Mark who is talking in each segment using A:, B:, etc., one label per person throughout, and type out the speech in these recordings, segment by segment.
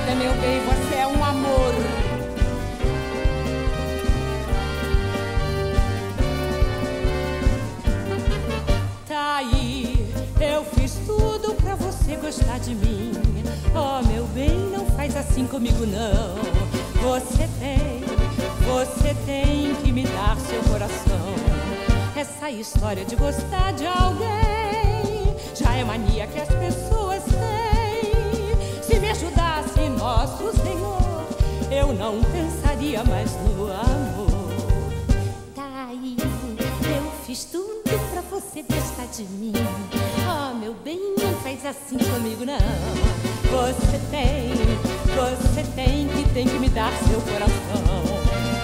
A: Obrigada, meu bem, você é um amor. Tá aí, eu fiz tudo pra você gostar de mim. Oh, meu bem, não faz assim comigo, não. Você tem que me dar seu coração. Essa história de gostar de alguém já é mania que as pessoas têm. Se me ajudasse nosso Senhor, eu não pensaria mais no amor. Tá aí, eu fiz tudo pra você gostar de mim. Oh, meu bem, não faz assim comigo, não. Você tem que me dar seu coração.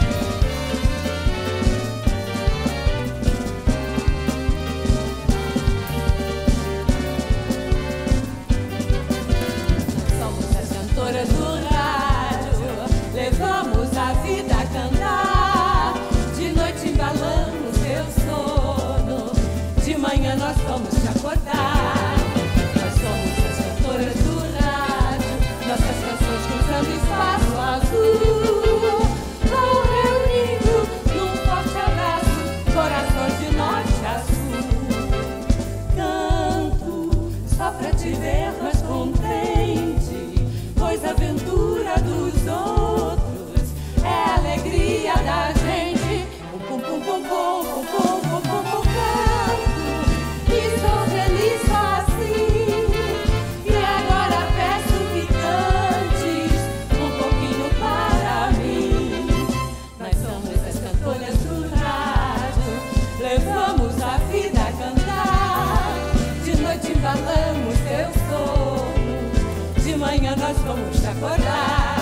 A: Cantoras do rádio, levamos a vida a cantar. De noite embalamos seu sono, de manhã nós vamos te acordar. Nós somos as cantoras do rádio, nossas canções cruzando espaço azul, vão reunindo num forte abraço corações de norte a sul. Canto só pra te ver mais contente, pois a aventura dos outros é a alegria da gente. Pum, pum, pum, pum, pum, pum, pum, pum, pum, canto e sou feliz só assim. E agora peço que cantes um pouquinho para mim. Nós somos as cantoras do rádio, levamos a vida a cantar. De noite embalamos teu sono, de manhã nós vamos te acordar.